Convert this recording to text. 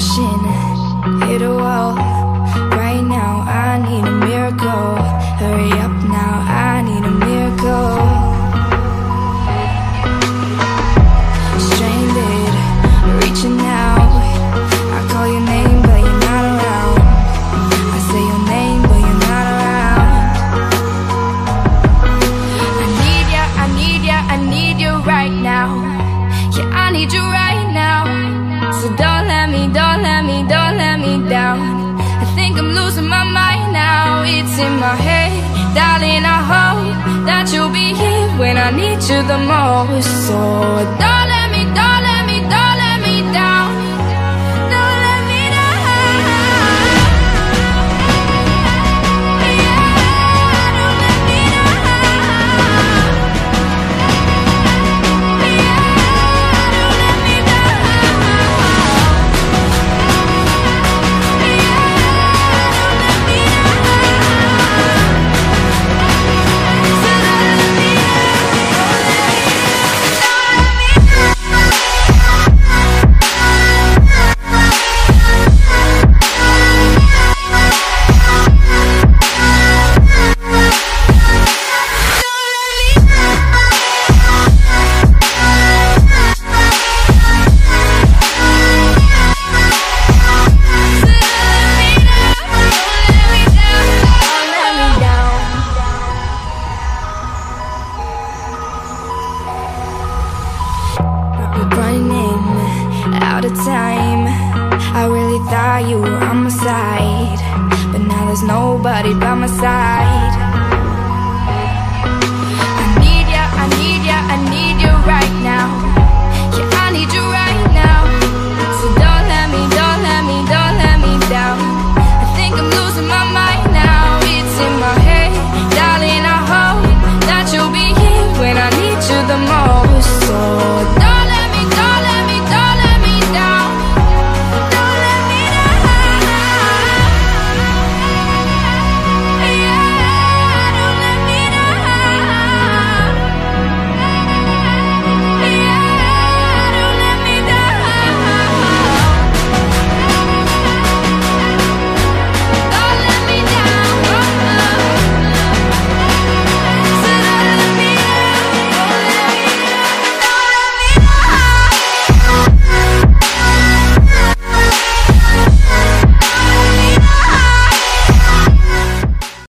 crashing, hit a wall. Right now I need a miracle. Hurry up now, I need a miracle. Stranded, reaching out. I call your name but you're not around. I say your name but you're not around. I need ya, I need ya, I need you right now. Yeah, I need you right now. So don't let me, don't let me, don't let me down. I think I'm losing my mind now. It's in my head, darling, I hope that you'll be here when I need you the most. So don't let me, don't let me, don't let me down. Don't let me down. Yeah, don't let me down. Yeah, don't let me down. Running out of time. I really thought you were on my side, but now there's nobody by my side.